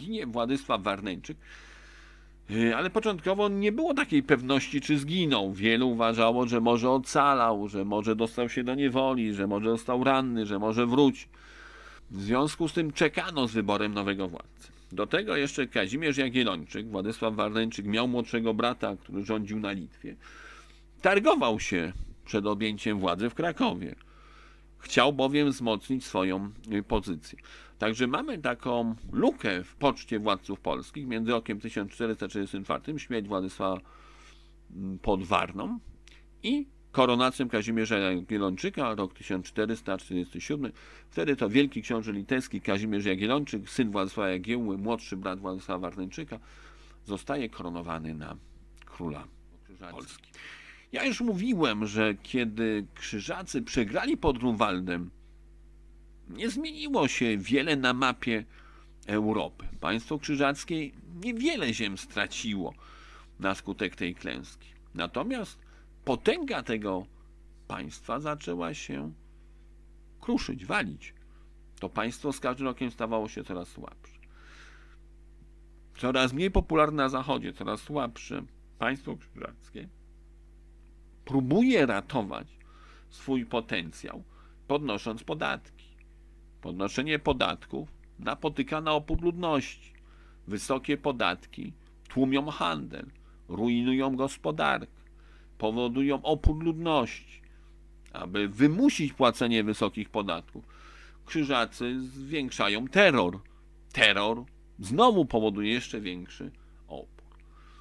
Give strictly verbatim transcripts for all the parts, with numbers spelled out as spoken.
ginie Władysław Warneńczyk, ale początkowo nie było takiej pewności, czy zginął. Wielu uważało, że może ocalał, że może dostał się do niewoli, że może został ranny, że może wróci. W związku z tym czekano z wyborem nowego władcy. Do tego jeszcze Kazimierz Jagiellończyk, Władysław Warneńczyk miał młodszego brata, który rządził na Litwie. Targował się przed objęciem władzy w Krakowie. Chciał bowiem wzmocnić swoją pozycję. Także mamy taką lukę w poczcie władców polskich między rokiem tysiąc czterysta trzydziestym czwartym, śmierć Władysława pod Warną, i koronacją Kazimierza Jagiellończyka, rok tysiąc czterysta czterdziesty siódmy. Wtedy to wielki książę litewski Kazimierz Jagiellończyk, syn Władysława Jagiełły, młodszy brat Władysława Warneńczyka, zostaje koronowany na króla Polski. Ja już mówiłem, że kiedy Krzyżacy przegrali pod Grunwaldem, nie zmieniło się wiele na mapie Europy. Państwo krzyżackie niewiele ziem straciło na skutek tej klęski. Natomiast potęga tego państwa zaczęła się kruszyć, walić. To państwo z każdym rokiem stawało się coraz słabsze. Coraz mniej popularne na Zachodzie, coraz słabsze państwo krzyżackie próbuje ratować swój potencjał, podnosząc podatki. Podnoszenie podatków napotyka na opór ludności. Wysokie podatki tłumią handel, rujnują gospodarkę, powodują opór ludności. Aby wymusić płacenie wysokich podatków, Krzyżacy zwiększają terror. Terror znowu powoduje jeszcze większy opór.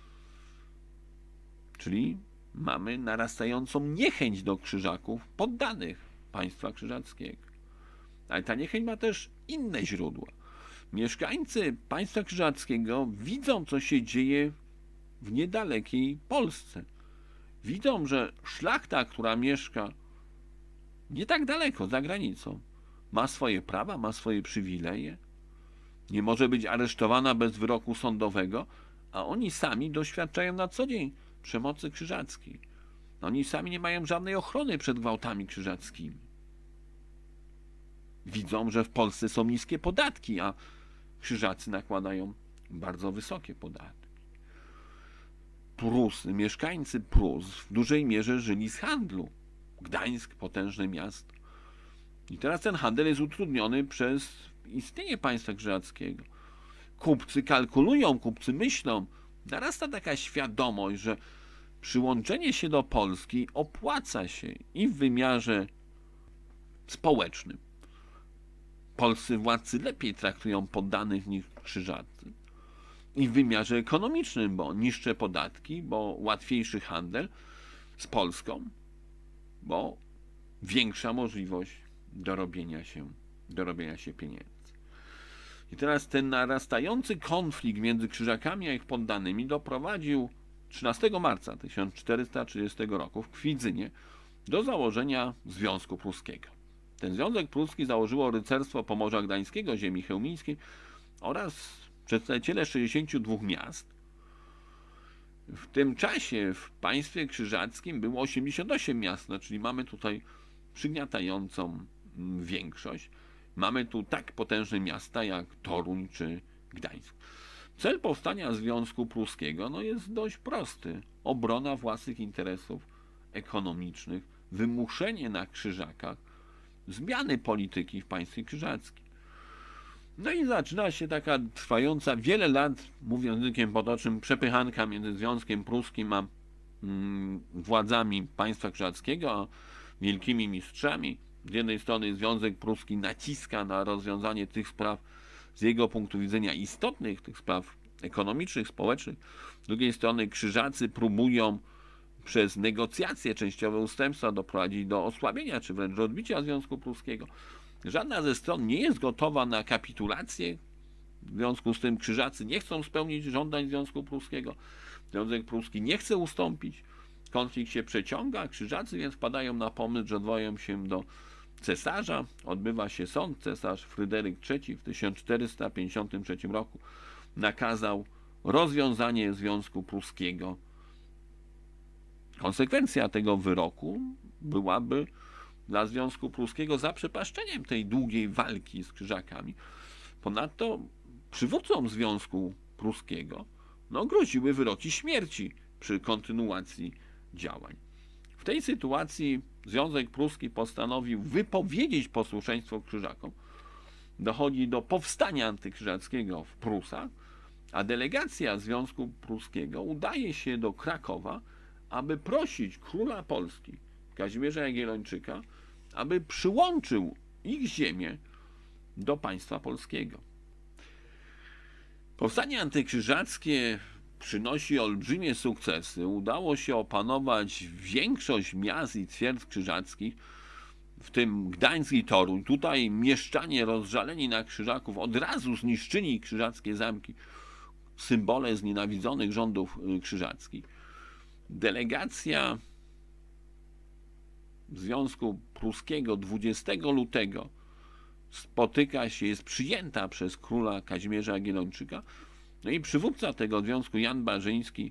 Czyli mamy narastającą niechęć do Krzyżaków poddanych państwa krzyżackiego. Ale ta niechęć ma też inne źródła. Mieszkańcy państwa krzyżackiego widzą, co się dzieje w niedalekiej Polsce. Widzą, że szlachta, która mieszka nie tak daleko, za granicą, ma swoje prawa, ma swoje przywileje, nie może być aresztowana bez wyroku sądowego, a oni sami doświadczają na co dzień przemocy krzyżackiej. Oni sami nie mają żadnej ochrony przed gwałtami krzyżackimi. Widzą, że w Polsce są niskie podatki, a Krzyżacy nakładają bardzo wysokie podatki. Prus, mieszkańcy Prus w dużej mierze żyli z handlu. Gdańsk, potężne miasto. I teraz ten handel jest utrudniony przez istnienie państwa krzyżackiego. Kupcy kalkulują, kupcy myślą. Narasta taka świadomość, że przyłączenie się do Polski opłaca się i w wymiarze społecznym. Polscy władcy lepiej traktują poddanych niż Krzyżacy. I w wymiarze ekonomicznym, bo niższe podatki, bo łatwiejszy handel z Polską, bo większa możliwość dorobienia się, dorobienia się pieniędzy. I teraz ten narastający konflikt między Krzyżakami a ich poddanymi doprowadził trzynastego marca tysiąc czterysta trzydziestego roku w Kwidzynie do założenia Związku Pruskiego. Ten Związek Pruski założyło rycerstwo Pomorza Gdańskiego, ziemi chełmińskiej oraz przedstawiciele sześćdziesięciu dwóch miast. W tym czasie w państwie krzyżackim było osiemdziesiąt osiem miast, no, czyli mamy tutaj przygniatającą większość. Mamy tu tak potężne miasta jak Toruń czy Gdańsk. Cel powstania Związku Pruskiego no, jest dość prosty. Obrona własnych interesów ekonomicznych, wymuszenie na Krzyżakach zmiany polityki w państwie krzyżackim. No i zaczyna się taka trwająca wiele lat, mówiąc językiem potocznym, przepychanka między Związkiem Pruskim a mm, władzami państwa krzyżackiego, a wielkimi mistrzami. Z jednej strony Związek Pruski naciska na rozwiązanie tych spraw z jego punktu widzenia istotnych, tych spraw ekonomicznych, społecznych. Z drugiej strony Krzyżacy próbują przez negocjacje, częściowe ustępstwa doprowadzić do osłabienia, czy wręcz do odbicia Związku Pruskiego. Żadna ze stron nie jest gotowa na kapitulację. W związku z tym Krzyżacy nie chcą spełnić żądań Związku Pruskiego. Związek Pruski nie chce ustąpić. Konflikt się przeciąga. Krzyżacy więc wpadają na pomysł, że odwołają się do cesarza. Odbywa się sąd. Cesarz Fryderyk trzeci w tysiąc czterysta pięćdziesiątym trzecim roku nakazał rozwiązanie Związku Pruskiego. Konsekwencja tego wyroku byłaby dla Związku Pruskiego zaprzepaszczeniem tej długiej walki z Krzyżakami. Ponadto przywódcom Związku Pruskiego no, groziły wyroki śmierci przy kontynuacji działań. W tej sytuacji Związek Pruski postanowił wypowiedzieć posłuszeństwo Krzyżakom. Dochodzi do powstania antykrzyżackiego w Prusach, a delegacja Związku Pruskiego udaje się do Krakowa, aby prosić króla Polski, Kazimierza Jagiellończyka, aby przyłączył ich ziemię do państwa polskiego. Powstanie antykrzyżackie przynosi olbrzymie sukcesy. Udało się opanować większość miast i twierdz krzyżackich, w tym Gdańsk i Toruń. Tutaj mieszczanie rozżaleni na Krzyżaków od razu zniszczyli krzyżackie zamki, symbole znienawidzonych rządów krzyżackich. Delegacja Związku Pruskiego dwudziestego lutego spotyka się, jest przyjęta przez króla Kazimierza Jagiellończyka. No i przywódca tego związku, Jan Barzyński,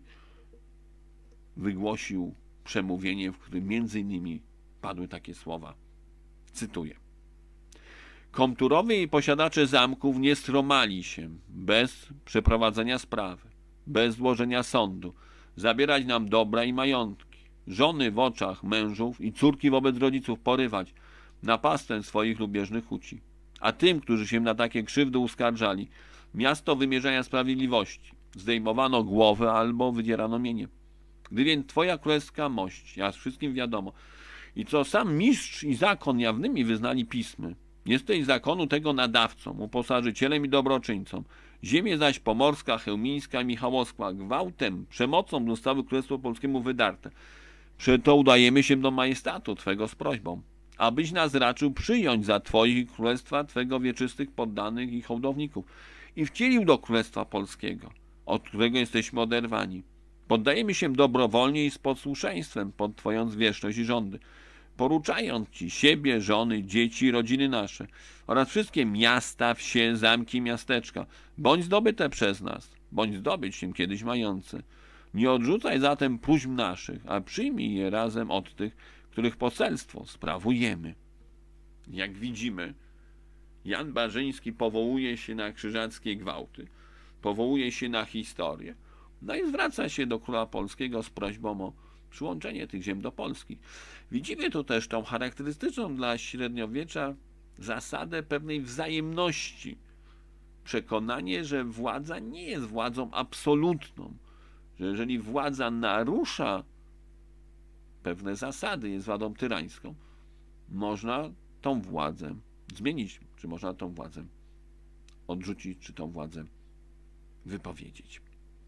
wygłosił przemówienie, w którym między innymi padły takie słowa. Cytuję. Komturowie i posiadacze zamków nie stromali się bez przeprowadzenia sprawy, bez złożenia sądu, zabierać nam dobra i majątki, żony w oczach mężów i córki wobec rodziców porywać, na pastę swoich lubieżnych huci. A tym, którzy się na takie krzywdy uskarżali, miasto wymierzania sprawiedliwości, zdejmowano głowy albo wydzierano mienie. Gdy więc twoja królewska mość, jak wszystkim wiadomo, i co sam mistrz i zakon jawnymi wyznali pismy, jesteś zakonu tego nadawcą, uposażycielem i dobroczyńcą, ziemie zaś pomorska, chełmińska, michałowska gwałtem, przemocą zostały królestwu polskiemu wydarte. Przeto udajemy się do majestatu twego z prośbą, abyś nas raczył przyjąć za twoich królestwa twego wieczystych poddanych i hołdowników i wcielił do królestwa polskiego, od którego jesteśmy oderwani. Poddajemy się dobrowolnie i z posłuszeństwem pod twoją zwierzchność i rządy, poruczając ci siebie, żony, dzieci, rodziny nasze oraz wszystkie miasta, wsie, zamki, miasteczka, bądź zdobyte przez nas, bądź zdobyć się kiedyś mające. Nie odrzucaj zatem próśb naszych, a przyjmij je razem od tych, których poselstwo sprawujemy. Jak widzimy, Jan Barzyński powołuje się na krzyżackie gwałty, powołuje się na historię, no i zwraca się do króla polskiego z prośbą o przyłączenie tych ziem do Polski. Widzimy tu też tą charakterystyczną dla średniowiecza zasadę pewnej wzajemności. Przekonanie, że władza nie jest władzą absolutną, że jeżeli władza narusza pewne zasady, jest władzą tyrańską, można tą władzę zmienić, czy można tą władzę odrzucić, czy tą władzę wypowiedzieć.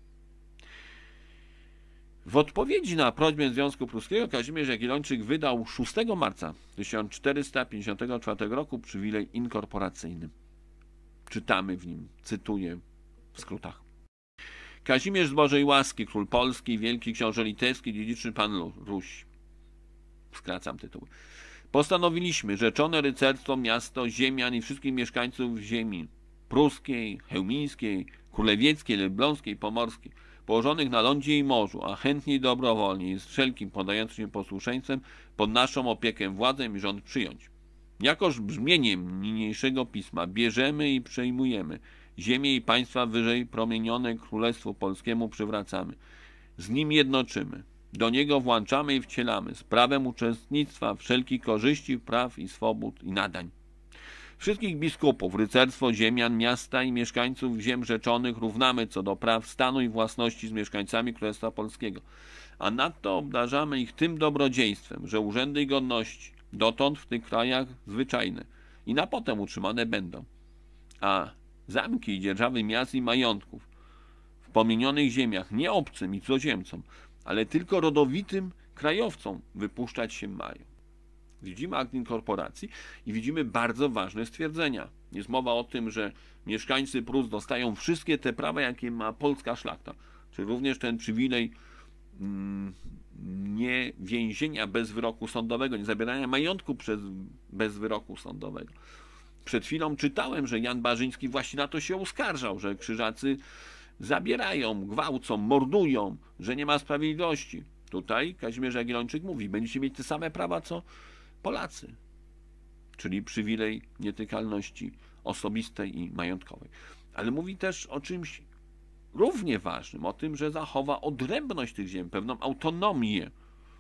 W odpowiedzi na prośbę Związku Pruskiego Kazimierz Jagiellończyk wydał szóstego marca tysiąc czterysta pięćdziesiątego czwartego roku przywilej inkorporacyjny. Czytamy w nim, cytuję w skrótach. Kazimierz z Bożej łaski, król Polski, wielki książę litewski, dziedziczny pan Rusi. Skracam tytuły. Postanowiliśmy rzeczone rycerstwo, miasto, ziemian i wszystkich mieszkańców ziemi pruskiej, chełmińskiej, królewieckiej, elbląskiej, pomorskiej, położonych na lądzie i morzu, a chętnie i dobrowolnie i z wszelkim podającym się posłuszeństwem pod naszą opiekę władzę i rząd przyjąć. Jakoż brzmieniem niniejszego pisma bierzemy i przejmujemy ziemię i państwa wyżej promienione królestwu polskiemu przywracamy. Z nim jednoczymy. Do niego włączamy i wcielamy z prawem uczestnictwa wszelkich korzyści, praw i swobód i nadań. Wszystkich biskupów, rycerstwo, ziemian, miasta i mieszkańców ziem rzeczonych równamy co do praw stanu i własności z mieszkańcami Królestwa Polskiego, a nadto obdarzamy ich tym dobrodziejstwem, że urzędy i godności dotąd w tych krajach zwyczajne i na potem utrzymane będą, a zamki i dzierżawy miast i majątków w pomienionych ziemiach nie obcym i cudzoziemcom, ale tylko rodowitym krajowcom wypuszczać się mają. Widzimy akt inkorporacji i widzimy bardzo ważne stwierdzenia. Jest mowa o tym, że mieszkańcy Prus dostają wszystkie te prawa, jakie ma polska szlachta, czyli również ten przywilej mm, nie więzienia bez wyroku sądowego, nie zabierania majątku przez, bez wyroku sądowego. Przed chwilą czytałem, że Jan Barzyński właśnie na to się uskarżał, że krzyżacy zabierają, gwałcą, mordują, że nie ma sprawiedliwości. Tutaj Kazimierz Jagiellończyk mówi, będziecie mieć te same prawa, co Polacy, czyli przywilej nietykalności osobistej i majątkowej. ale mówi też o czymś równie ważnym, o tym, że zachowa odrębność tych ziem, pewną autonomię,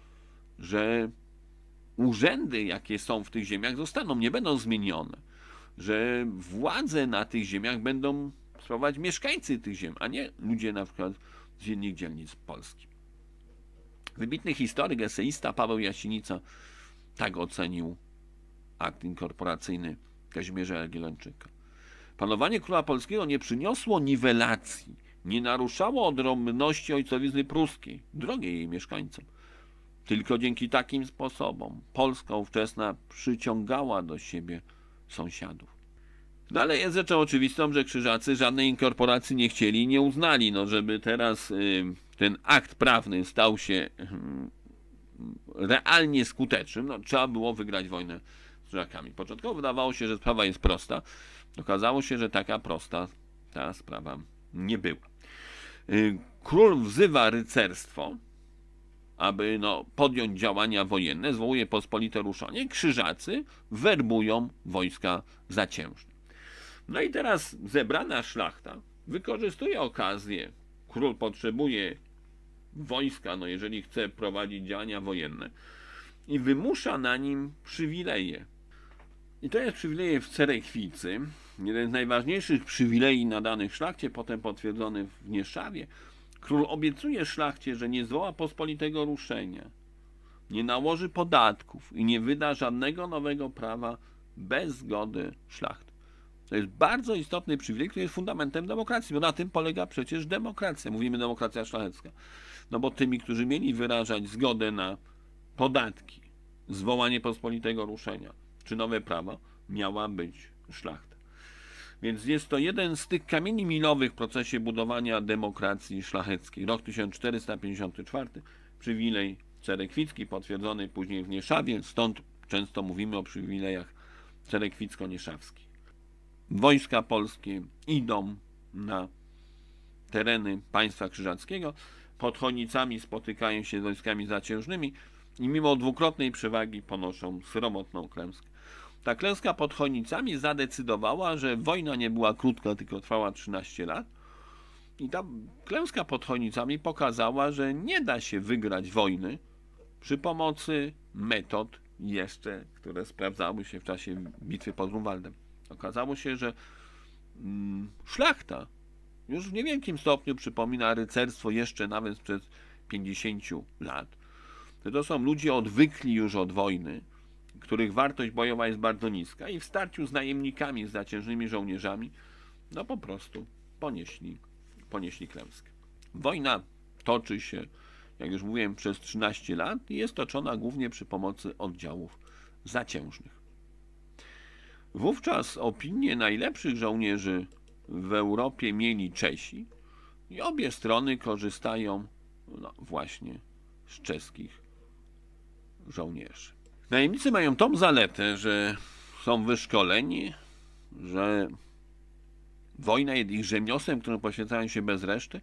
że urzędy, jakie są w tych ziemiach, zostaną, nie będą zmienione, że władze na tych ziemiach będą sprawować mieszkańcy tych ziem, a nie ludzie na przykład z innych dzielnic Polski. Wybitny historyk, eseista Paweł Jasienica tak ocenił akt inkorporacyjny Kazimierza Jagiellończyka. Panowanie króla polskiego nie przyniosło niwelacji, nie naruszało odrębności ojcowizny pruskiej, drogiej jej mieszkańcom. Tylko dzięki takim sposobom Polska ówczesna przyciągała do siebie sąsiadów. No ale jest rzeczą oczywistą, że Krzyżacy żadnej inkorporacji nie chcieli i nie uznali. No, żeby teraz y, ten akt prawny stał się y, realnie skutecznym, no, trzeba było wygrać wojnę z Krzyżakami. Początkowo wydawało się, że sprawa jest prosta. Okazało się, że taka prosta ta sprawa nie była. Y, król wzywa rycerstwo, aby no, podjąć działania wojenne, zwołuje pospolite ruszanie. Krzyżacy werbują wojska zaciężne. No i teraz zebrana szlachta wykorzystuje okazję. Król potrzebuje wojska, no jeżeli chce prowadzić działania wojenne, i wymusza na nim przywileje. I to jest przywileje w Cerekwicy, jeden z najważniejszych przywilei nadanych szlachcie, potem potwierdzony w Nieszawie. Król obiecuje szlachcie, że nie zwoła pospolitego ruszenia, nie nałoży podatków i nie wyda żadnego nowego prawa bez zgody szlachty. To jest bardzo istotny przywilej, który jest fundamentem demokracji, bo na tym polega przecież demokracja. Mówimy demokracja szlachecka. No bo tymi, którzy mieli wyrażać zgodę na podatki, zwołanie pospolitego ruszenia czy nowe prawa, miała być szlachta. Więc jest to jeden z tych kamieni milowych w procesie budowania demokracji szlacheckiej. Rok tysiąc czterysta pięćdziesiąty czwarty, przywilej cerekwicki, potwierdzony później w Nieszawie, stąd często mówimy o przywilejach cerekwicko-nieszawskich. Wojska polskie idą na tereny państwa krzyżackiego, pod Chonicami spotykają się z wojskami zaciężnymi i mimo dwukrotnej przewagi ponoszą sromotną klęskę. Ta klęska pod Chonicami zadecydowała, że wojna nie była krótka, tylko trwała trzynaście lat. I ta klęska pod Chonicami pokazała, że nie da się wygrać wojny przy pomocy metod jeszcze, które sprawdzały się w czasie bitwy pod Grunwaldem. Okazało się, że mm, szlachta już w niewielkim stopniu przypomina rycerstwo jeszcze nawet sprzed pięćdziesięciu lat. To są ludzie odwykli już od wojny, których wartość bojowa jest bardzo niska i w starciu z najemnikami, z zaciężnymi żołnierzami, no po prostu ponieśli, ponieśli klęskę. Wojna toczy się, jak już mówiłem, przez trzynaście lat i jest toczona głównie przy pomocy oddziałów zaciężnych. Wówczas opinię najlepszych żołnierzy w Europie mieli Czesi i obie strony korzystają no, właśnie z czeskich żołnierzy. Najemnicy mają tą zaletę, że są wyszkoleni, że wojna jest ich rzemiosłem, którym poświęcają się bez reszty,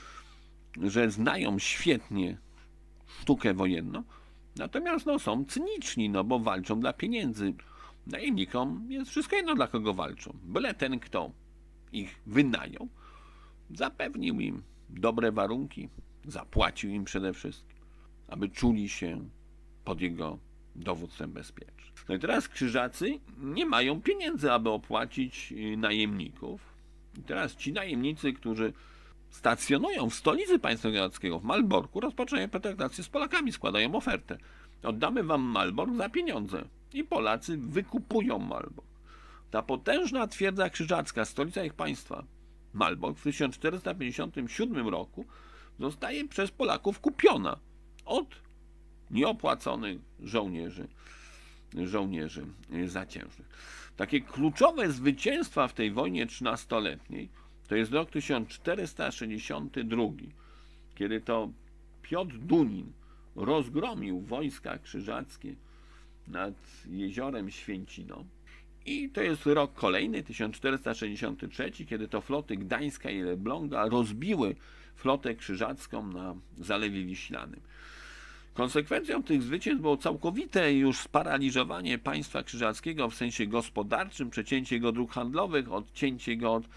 że znają świetnie sztukę wojenną, natomiast no, są cyniczni, no bo walczą dla pieniędzy. Najemnikom jest wszystko jedno, dla kogo walczą. Byle ten, kto ich wynajął, zapewnił im dobre warunki, zapłacił im przede wszystkim, aby czuli się pod jego dowództwem bezpiecznym. No i teraz Krzyżacy nie mają pieniędzy, aby opłacić najemników. I teraz ci najemnicy, którzy stacjonują w stolicy państwa krzyżackiego, w Malborku, rozpoczynają pertraktację z Polakami, składają ofertę. Oddamy wam Malbork za pieniądze. I Polacy wykupują Malbork. Ta potężna twierdza krzyżacka, stolica ich państwa, Malbork, w tysiąc czterysta pięćdziesiątym siódmym roku zostaje przez Polaków kupiona od nieopłaconych żołnierzy, żołnierzy zaciężnych. Takie kluczowe zwycięstwa w tej wojnie trzynastoletniej to jest rok tysiąc czterysta sześćdziesiąty drugi, kiedy to Piotr Dunin rozgromił wojska krzyżackie nad jeziorem Święciną. I to jest rok kolejny, tysiąc czterysta sześćdziesiąty trzeci, kiedy to floty Gdańska i Elbląga rozbiły flotę krzyżacką na Zalewie Wiślanym. Konsekwencją tych zwycięstw było całkowite już sparaliżowanie państwa krzyżackiego w sensie gospodarczym, przecięcie go dróg handlowych, odcięcie go od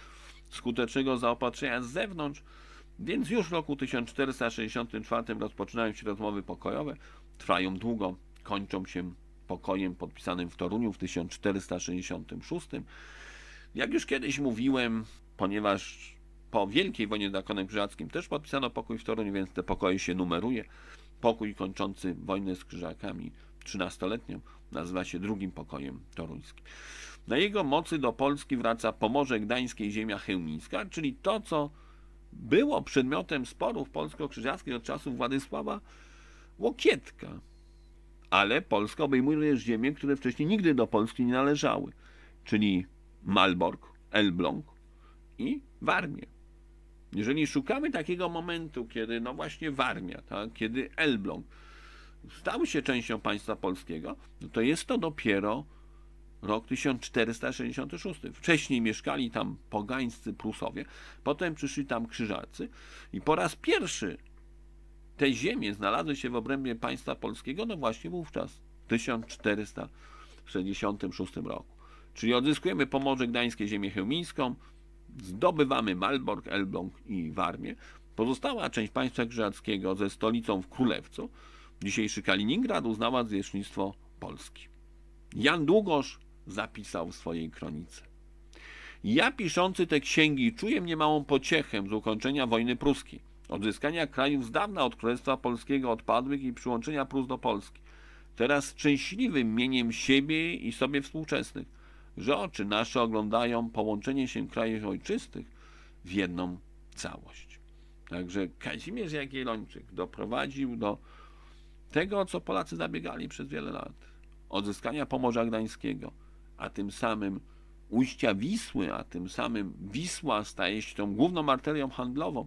skutecznego zaopatrzenia z zewnątrz, więc już w roku tysiąc czterysta sześćdziesiątym czwartym rozpoczynają się rozmowy pokojowe, trwają długo, kończą się pokojem podpisanym w Toruniu w tysiąc czterysta sześćdziesiątym szóstym. Jak już kiedyś mówiłem, ponieważ po Wielkiej Wojnie z Zakonem Krzyżackim też podpisano pokój w Toruniu, więc te pokoje się numeruje. Pokój kończący wojnę z Krzyżakami trzynastoletnią nazywa się drugim pokojem toruńskim. Na jego mocy do Polski wraca Pomorze Gdańskie i ziemia chełmińska, czyli to, co było przedmiotem sporów polsko-krzyżackich od czasów Władysława Łokietka. Ale Polska obejmuje również ziemie, które wcześniej nigdy do Polski nie należały, czyli Malbork, Elbląg i Warmię. Jeżeli szukamy takiego momentu, kiedy no właśnie Warmia, tak, kiedy Elbląg stały się częścią państwa polskiego, no to jest to dopiero rok tysiąc czterysta sześćdziesiąty szósty. Wcześniej mieszkali tam pogańscy Prusowie, potem przyszli tam Krzyżacy i po raz pierwszy te ziemie znalazły się w obrębie państwa polskiego, no właśnie wówczas, w tysiąc czterysta sześćdziesiątym szóstym roku. Czyli odzyskujemy Pomorze Gdańskie, ziemię chełmińską, zdobywamy Malbork, Elbląg i Warmię. Pozostała część państwa krzyżackiego ze stolicą w Królewcu, dzisiejszy Kaliningrad, uznała zwierzchnictwo Polski. Jan Długosz zapisał w swojej kronice: ja piszący te księgi czuję niemałą pociechę z ukończenia wojny pruskiej, odzyskania krajów z dawna od Królestwa Polskiego odpadłych i przyłączenia Prus do Polski. Teraz szczęśliwym mieniem siebie i sobie współczesnych, że oczy nasze oglądają połączenie się krajów ojczystych w jedną całość. Także Kazimierz Jagiellończyk doprowadził do tego, o co Polacy zabiegali przez wiele lat. Odzyskania Pomorza Gdańskiego, a tym samym ujścia Wisły, a tym samym Wisła staje się tą główną arterią handlową.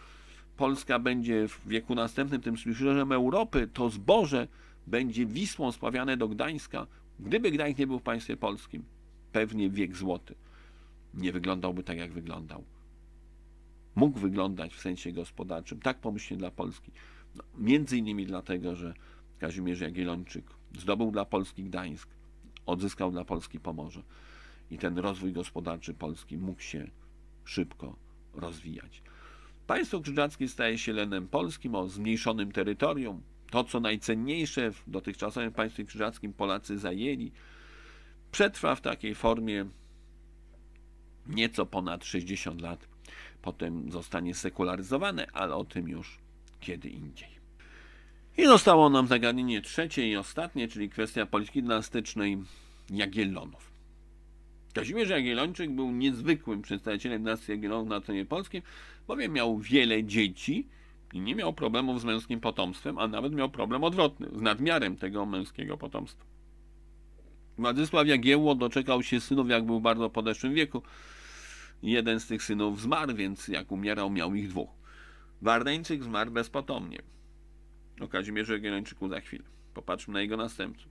Polska będzie w wieku następnym tym szpiżerzem Europy, to zboże będzie Wisłą sprawiane do Gdańska. Gdyby Gdańsk nie był w państwie polskim, pewnie wiek złoty nie wyglądałby tak, jak wyglądał. Mógł wyglądać w sensie gospodarczym, tak pomyślnie dla Polski. No, między innymi dlatego, że Kazimierz Jagiellończyk zdobył dla Polski Gdańsk, odzyskał dla Polski Pomorze i ten rozwój gospodarczy Polski mógł się szybko rozwijać. Państwo krzyżackie staje się lenem polskim o zmniejszonym terytorium. To, co najcenniejsze w dotychczasowym państwie krzyżackim Polacy zajęli, przetrwa w takiej formie nieco ponad sześćdziesiąt lat. Potem zostanie sekularyzowane, ale o tym już kiedy indziej. I zostało nam zagadnienie trzecie i ostatnie, czyli kwestia polityki dynastycznej Jagiellonów. Kazimierz Jagiellończyk był niezwykłym przedstawicielem dynastii Jagiellonów na terenie polskim, bowiem miał wiele dzieci i nie miał problemów z męskim potomstwem, a nawet miał problem odwrotny, z nadmiarem tego męskiego potomstwa. Władysław Jagiełło doczekał się synów, jak był w bardzo podeszłym wieku. Jeden z tych synów zmarł, więc jak umierał, miał ich dwóch. Warneńczyk zmarł bezpotomnie. O Kazimierzu Jagiellończyku za chwilę. Popatrzmy na jego następców.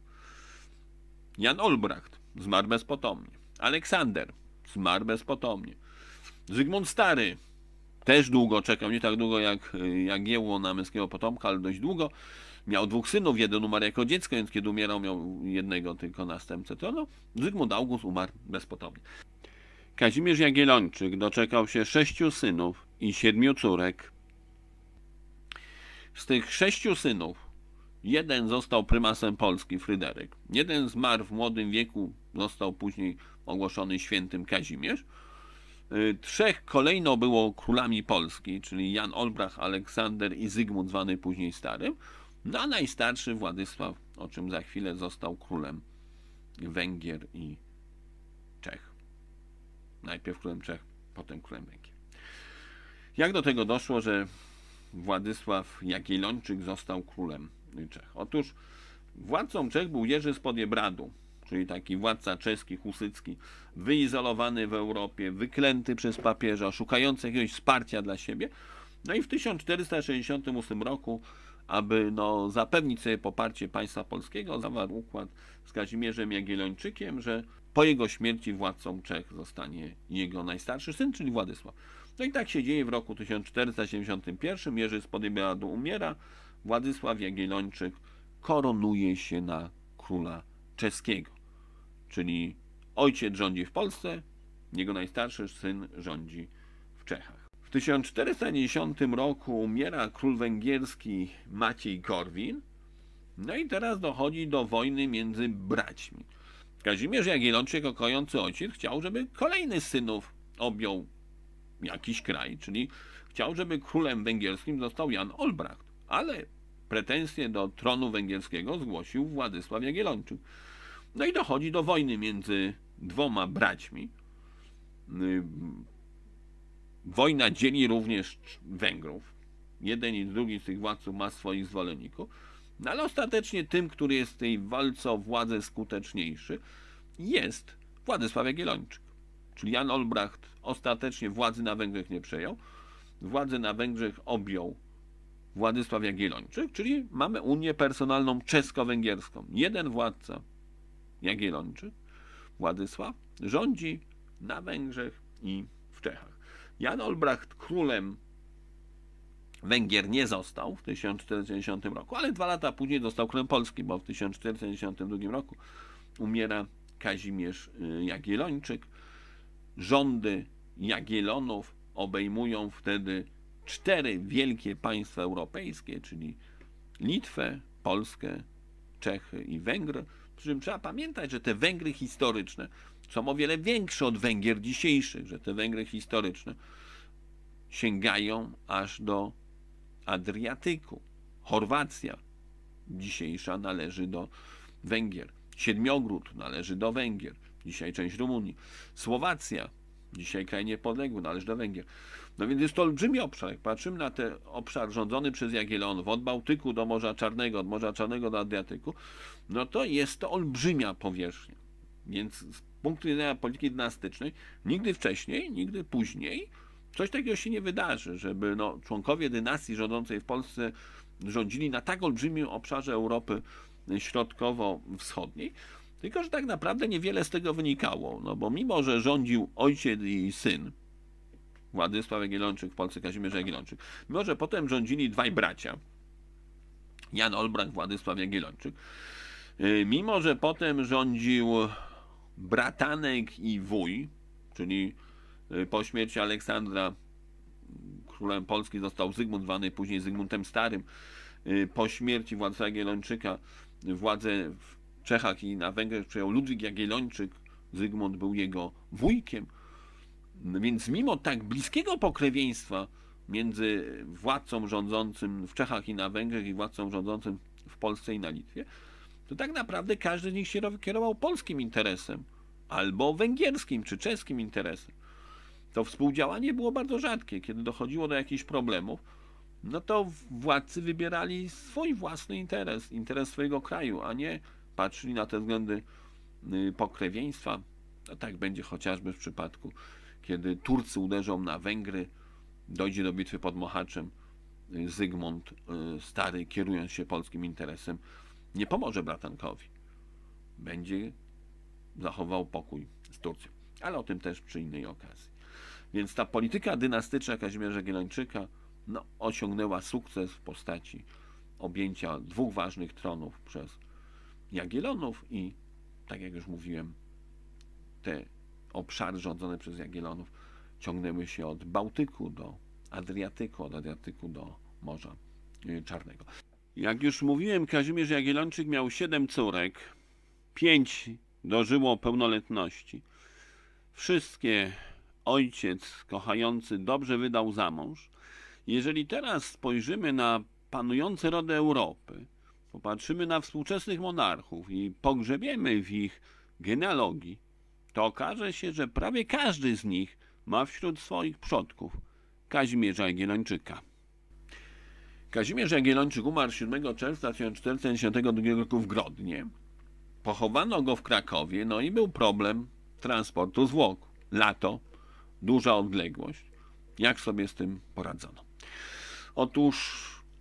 Jan Olbracht zmarł bezpotomnie. Aleksander zmarł bezpotomnie. Zygmunt Stary też długo czekał, nie tak długo jak Jagiełło na męskiego potomka, ale dość długo. Miał dwóch synów, jeden umarł jako dziecko, więc kiedy umierał, miał jednego tylko następcę. To no, Zygmunt August umarł bezpotomnie. Kazimierz Jagiellończyk doczekał się sześciu synów i siedmiu córek. Z tych sześciu synów jeden został prymasem Polski, Fryderyk. Jeden zmarł w młodym wieku, został później ogłoszony świętym Kazimierz. Trzech kolejno było królami Polski, czyli Jan Olbracht, Aleksander i Zygmunt, zwany później Starym. No a najstarszy Władysław, o czym za chwilę, został królem Węgier i Czech. Najpierw królem Czech, potem królem Węgier. Jak do tego doszło, że Władysław Jagiellończyk został królem Czech? Otóż władcą Czech był Jerzy z Podjebradu, czyli taki władca czeski, husycki, wyizolowany w Europie, wyklęty przez papieża, szukający jakiegoś wsparcia dla siebie. No i w tysiąc czterysta sześćdziesiątym ósmym roku, aby no, zapewnić sobie poparcie państwa polskiego, zawarł układ z Kazimierzem Jagiellończykiem, że po jego śmierci władcą Czech zostanie jego najstarszy syn, czyli Władysław. No i tak się dzieje w roku tysiąc czterysta siedemdziesiątym pierwszym. Jerzy z Podjebradu umiera, Władysław Jagiellończyk koronuje się na króla czeskiego. Czyli ojciec rządzi w Polsce, jego najstarszy syn rządzi Czechach. W tysiąc czterysta dziesiątym roku umiera król węgierski Maciej Korwin. No i teraz dochodzi do wojny między braćmi. Kazimierz Jagiellończyk jako kojący ojciec chciał, żeby kolejny z synów objął jakiś kraj, czyli chciał, żeby królem węgierskim został Jan Olbracht, ale pretensje do tronu węgierskiego zgłosił Władysław Jagiellończyk. No i dochodzi do wojny między dwoma braćmi. Wojna dzieli również Węgrów. Jeden i drugi z tych władców ma swoich zwolenników. No ale ostatecznie tym, który jest w tej walce o władzę skuteczniejszy, jest Władysław Jagiellończyk. Czyli Jan Olbracht ostatecznie władzy na Węgrzech nie przejął. Władzę na Węgrzech objął Władysław Jagiellończyk, czyli mamy unię personalną czesko-węgierską. Jeden władca, Jagiellończyk, Władysław, rządzi na Węgrzech i w Czechach. Jan Olbracht królem Węgier nie został w tysiąc czterysta dziewięćdziesiątym roku, ale dwa lata później został królem Polski, bo w tysiąc czterysta dziewięćdziesiątym drugim roku umiera Kazimierz Jagiellończyk. Rządy Jagiellonów obejmują wtedy cztery wielkie państwa europejskie, czyli Litwę, Polskę, Czechy i Węgry. Przy czym trzeba pamiętać, że te Węgry historyczne są o wiele większe od Węgier dzisiejszych, że te Węgry historyczne sięgają aż do Adriatyku. Chorwacja dzisiejsza należy do Węgier. Siedmiogród należy do Węgier. Dzisiaj część Rumunii. Słowacja, dzisiaj kraj niepodległy, należy do Węgier. No więc jest to olbrzymi obszar. Jak patrzymy na ten obszar rządzony przez Jagiellonów, od Bałtyku do Morza Czarnego, od Morza Czarnego do Adriatyku, no to jest to olbrzymia powierzchnia. Więc z punktu widzenia polityki dynastycznej, nigdy wcześniej, nigdy później coś takiego się nie wydarzy, żeby no, członkowie dynastii rządzącej w Polsce rządzili na tak olbrzymim obszarze Europy Środkowo-Wschodniej. Tylko że tak naprawdę niewiele z tego wynikało, no bo mimo że rządził ojciec i syn, Władysław Jagiellończyk, w Polsce Kazimierz Jagiellończyk, mimo że potem rządzili dwaj bracia, Jan Olbracht, Władysław Jagiellończyk, mimo że potem rządził bratanek i wuj, czyli po śmierci Aleksandra królem Polski został Zygmunt, zwany później Zygmuntem Starym, po śmierci Władysława Jagiellończyka władzę w Czechach i na Węgrzech przejął Ludwik Jagiellończyk, Zygmunt był jego wujkiem, więc mimo tak bliskiego pokrewieństwa między władcą rządzącym w Czechach i na Węgrzech i władcą rządzącym w Polsce i na Litwie, to tak naprawdę każdy z nich się kierował polskim interesem albo węgierskim czy czeskim interesem. To współdziałanie było bardzo rzadkie. Kiedy dochodziło do jakichś problemów, no to władcy wybierali swój własny interes, interes swojego kraju, a nie patrzyli na te względy pokrewieństwa. No tak będzie chociażby w przypadku, kiedy Turcy uderzą na Węgry, dojdzie do bitwy pod Mohaczem, Zygmunt Stary, kierując się polskim interesem, nie pomoże bratankowi. Będzie zachował pokój z Turcją. Ale o tym też przy innej okazji. Więc ta polityka dynastyczna Kazimierza Jagiellończyka no, osiągnęła sukces w postaci objęcia dwóch ważnych tronów przez Jagiellonów i, tak jak już mówiłem, te obszary rządzone przez Jagiellonów ciągnęły się od Bałtyku do Adriatyku, od Adriatyku do Morza Czarnego. Jak już mówiłem, Kazimierz Jagiellończyk miał siedem córek, pięć dożyło pełnoletności. Wszystkie ojciec kochający dobrze wydał za mąż. Jeżeli teraz spojrzymy na panujące rody Europy, popatrzymy na współczesnych monarchów i pogrzebiemy w ich genealogii, to okaże się, że prawie każdy z nich ma wśród swoich przodków Kazimierza Jagiellończyka. Kazimierz Jagiellończyk umarł siódmego czerwca tysiąc czterysta dziewięćdziesiątego drugiego roku w Grodnie. Pochowano go w Krakowie, no i był problem transportu zwłok. Lato, duża odległość. Jak sobie z tym poradzono? Otóż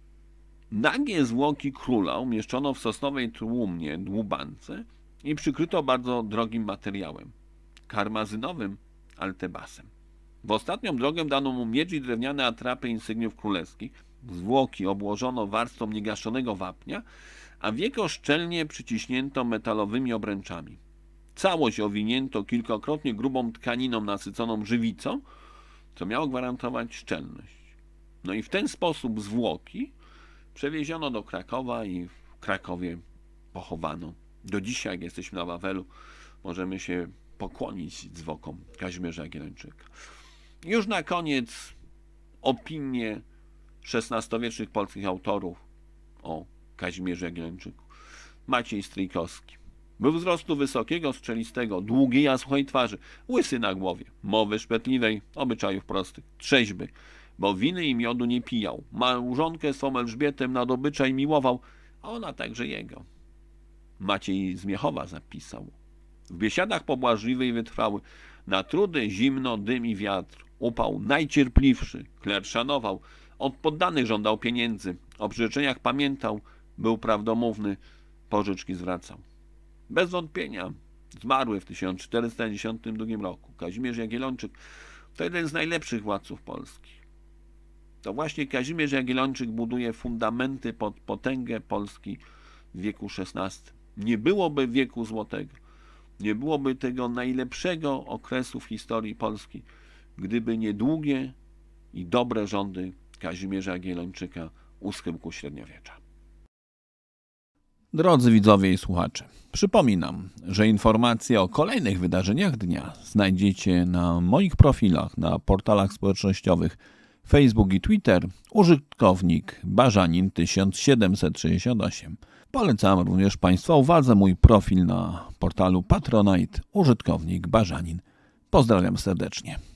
nagie zwłoki króla umieszczono w sosnowej trumnie, dłubance i przykryto bardzo drogim materiałem, karmazynowym altebasem. W ostatnią drogę dano mu miecz i drewniane atrapy insygniów królewskich. Zwłoki obłożono warstwą niegaszonego wapnia, a wieko szczelnie przyciśnięto metalowymi obręczami. Całość owinięto kilkakrotnie grubą tkaniną nasyconą żywicą co miało gwarantować szczelność. No i w ten sposób zwłoki przewieziono do Krakowa i w Krakowie pochowano. Do dzisiaj, jak jesteśmy na Wawelu, możemy się pokłonić zwłokom Kazimierza Jagiellończyka. Już na koniec opinie szesnastowiecznych polskich autorów o Kazimierzu Jagiellończyku. Maciej Stryjkowski. Był wzrostu wysokiego, strzelistego, długiej, jasnej twarzy, łysy na głowie, mowy szpetliwej, obyczajów prostych, trzeźby, bo winy i miodu nie pijał. Małżonkę swą Elżbietę nad obyczaj miłował, a ona także jego. Maciej z Miechowa zapisał. W biesiadach pobłażliwy i wytrwały, na trudy zimno, dym i wiatr, upał najcierpliwszy, kler szanował, od poddanych żądał pieniędzy, o przyrzeczeniach pamiętał, był prawdomówny, pożyczki zwracał. Bez wątpienia zmarły w tysiąc czterysta dziesiątym drugim roku Kazimierz Jagiellończyk to jeden z najlepszych władców Polski. To właśnie Kazimierz Jagiellończyk buduje fundamenty pod potęgę Polski w wieku szesnastym. Nie byłoby wieku złotego, nie byłoby tego najlepszego okresu w historii Polski, gdyby nie długie i dobre rządy Kazimierza Jagiellończyka u schyłku średniowiecza. Drodzy widzowie i słuchacze, przypominam, że informacje o kolejnych wydarzeniach dnia znajdziecie na moich profilach na portalach społecznościowych Facebook i Twitter, użytkownik Barzanin tysiąc siedemset sześćdziesiąt osiem. Polecam również Państwa uwadze mój profil na portalu Patronite, użytkownik Barzanin. Pozdrawiam serdecznie.